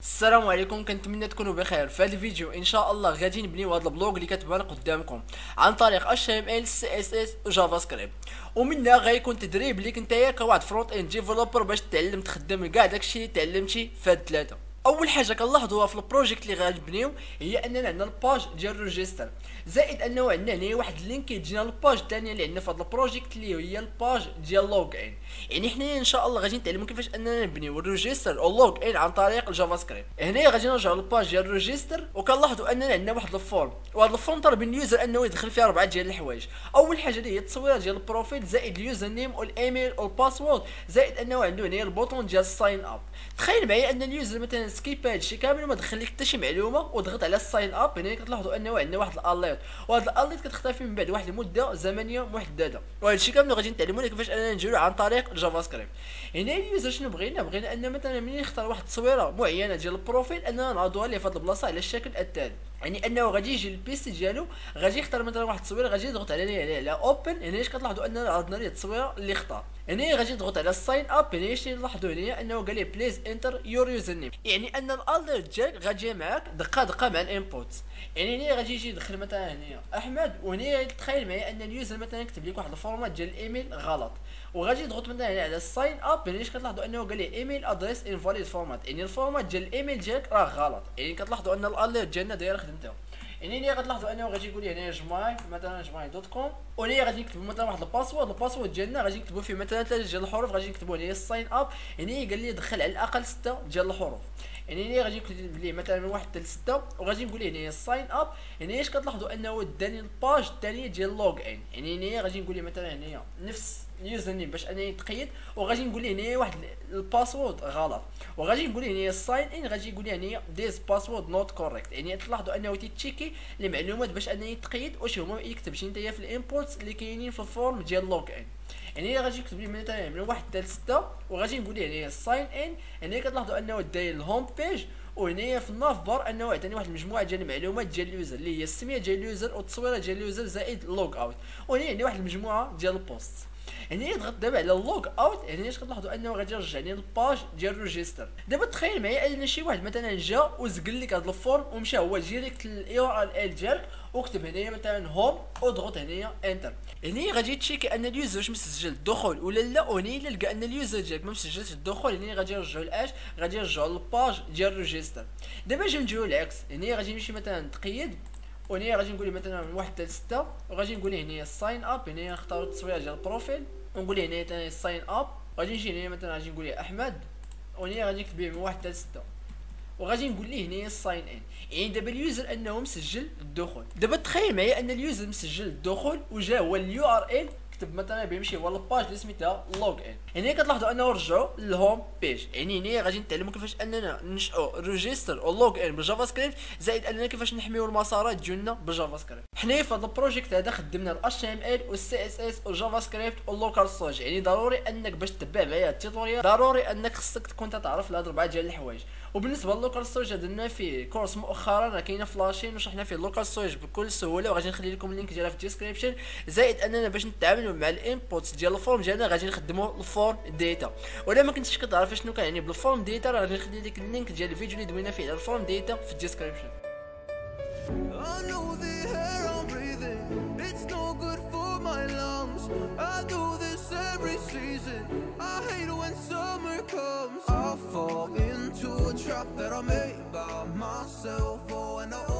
السلام عليكم، كنتمنى تكونوا بخير. في هذا الفيديو ان شاء الله غادي نبنيو هذا البلوغ اللي كتبان قدامكم عن طريق HTML CSS وجافا سكريبت، ومنها غيكون تدريب ليك نتايا كواحد فرونت اند ديفلوبر باش تعلم تخدم كاع داكشي اللي تعلمتي في هاد الثلاثه. اول حاجه كنلاحظوها في البروجيكت اللي غنبنيو هي اننا عندنا الباج ديال الريجستر، زائد انه عندنا هنا واحد اللينك يجينا للباج الثانيه اللي عندنا في هذا البروجيكت اللي هي الباج ديال لوغ ان. يعني حنا ان شاء الله غادي نتعلموا كيفاش اننا نبنيو الريجستر او لوغ ان عن طريق الجافا سكريبت. هنا غادي نرجعوا للباج ديال الريجستر وكنلاحظوا اننا عندنا واحد الفورم، وهذا الفورم طالب من اليوزر انه يدخل فيه اربعه ديال الحوايج. اول حاجه اللي هي التصويره ديال البروفيل، زائد اليوزر نيم والايميل والباسورد، زائد انه عنده هنا البوطون ديال الساين اب. تخيل معايا ان اليوزر مثلا سكيب هادشي كامل وما دخل لك حتى شي معلومه وضغط على الساين اب. هنا كتلاحظوا انه عندنا واحد الاليرت، وهذا الاليرت كتختفي من بعد واحد المده زمنيه محدده، وهذا الشيء كامل غادي نتعلموا ليه كيفاش اننا نديرو عن طريق الجافا سكريبت. هنا اليوزر شنو بغينا ان مثلا ملي نختار واحد التصويره معينه ديال البروفيل اننا نعرضوها ليه في هذه البلاصه على الشكل التالي. يعني انه غادي يجي البيسي ديالو، غادي يختار مثلا واحد التصويره، غادي يضغط على اوبن. هنا كتلاحظوا اننا عرضنا ليه التصويره اللي اختار. هنا غادي نضغط على الساين اب. هنا شنو نلاحظوا هنا انه قال لي بليز انتر يور يوزر نيم، يعني ان الاليرت ديالك غادي معاك دقه مع الانبوت. يعني هنا غادي يجي يدخل مثلا هنا احمد، وهنا تخيل معايا ان اليوزر مثلا كتب لك واحد الفورمات ديال الايميل غلط، وغادي يضغط مثلا على الساين اب. هنا كتلاحظوا انه قال لي ايميل ادريس انفاليد فورمات، يعني الفورمات ديال الايميل ديالك راه غلط. يعني كتلاحظوا ان الاليرت ديالنا دايره خدمته. يعني هنا غتلاحظوا انه غادي يقول لي هنا جماي مثلا جماي دوت كوم، وهنا غادي نكتبوا مثلا واحد الباسورد ديالنا غادي نكتبوا فيه مثلا 3 ديال الحروف، غادي نكتبوا هنا الساين اب. هنا قال لي دخل على الاقل 6 ديال الحروف. يعني هنا غادي يكتب لي مثلا من 1 حتى 6، وغادي نقول هنا الساين اب. هنا اش كتلاحظوا انه داني الباج الثانيه ديال لوغ ان. يعني هنا غادي نقول لي مثلا هنا نفس اليوزر نيم باش انا يتقيد، وغادي نقول لي هنا واحد الباسورد غلط، وغادي نقول لي هنا الساين ان غادي يقول لي هنا ديز باسورد نوت كوريكت. يعني تلاحظوا انه تيتشيكي المعلومات باش انه يتقيد واش هما يكتب شي نتايا في الانبوتس اللي كاينين في الفورم ديال لوغ ان. يعني غادي يكتب لي مثلا من 1 حتى 6، وغادي نقول لي هنا الساين ان. هنا كتلاحظوا انه داير الهوم بيج، وهنا في الناف بار انه عطاني واحد المجموعه ديال المعلومات ديال اليوزر اللي هي السميه ديال اليوزر والتصويره ديال اليوزر زائد لوغ اوت، وهنا عندي واحد المجموعه ديال البوست. يعني ضغط دابا على اللوغ اوت. يعني كتلاحظوا انه غادي يرجعني للباج ديال الريجستر. دابا تخيل معايا ان شي واحد مثلا جا وزقل لك هذا الفورم ومشى هو ديريكت للاي ار ال ديالك وكتب هنايا مثلا هوم وضغط هنايا انتر. هنا غادي تشيكي ان اليوزر واش مسجل الدخول ولا لا، وهنا الا لقى ان اليوزر ديالك ما مسجلش الدخول هنا غادي يرجعوا لاش، غادي يرجعوا للباج ديال الريجستر. دابا اجي نديرو العكس. هنا غادي نمشي مثلا تقيد، وهنا غادي نقول مثلا من 1 حتى 6، وغادي نقول هنا الساين اب. هنا نختار التصويره ديال البروفيل ونقول هنا ثاني الساين اب. غادي نجي هنا مثلا غادي نقول احمد، وهنا غادي نكتب من 1 حتى 6، وغادي نقول ليه هنا الساين ان. يعني دابا اليوزر انه مسجل الدخول. دابا تخيل معايا ان اليوزر مسجل الدخول وجا هو اليو ار ال كتب مثلا بيمشي هو للباج اللي سميتها لوغ ان. هنا كتلاحظوا انه رجعوا للهوم بيج. يعني هنا غادي نتعلموا كيفاش اننا ننشئوا ريجستر او لوغ ان بالجافا سكريبت، زائد اننا كيفاش نحميو المسارات ديالنا بالجافا سكريبت. حنا في هذا البروجيكت هذا خدمنا ال HTML وال CSS والجافا سكريبت واللوكال ستورج. يعني ضروري انك باش تتبع معايا التيتوريال ضروري انك خصك تكون تعرف هاد 4 ديال الحوايج. وبالنسبه للوكال ستورج درنا فيه كورس مؤخرا كاينه فلاشين وشرحنا فيه اللوكال ستورج بكل سهوله، وغادي نخلي لكم اللينك ديالها في الديسكريبشن. زائد اننا باش نتعاملوا مع الانبوتس ديال الفورم ديالنا غادي نخدموا الفورم ديتا. ولا ما كنتش كتعرف شنو كيعني بالفورم ديتا، راه غادي نخلي لك اللينك ديال الفيديو اللي دوينا فيه على الفورم ديتا في الديسكريبشن. I know the air I'm breathing, it's no good for my lungs. I do this every season, I hate when summer comes. I fall into a trap that I made by myself, oh, and I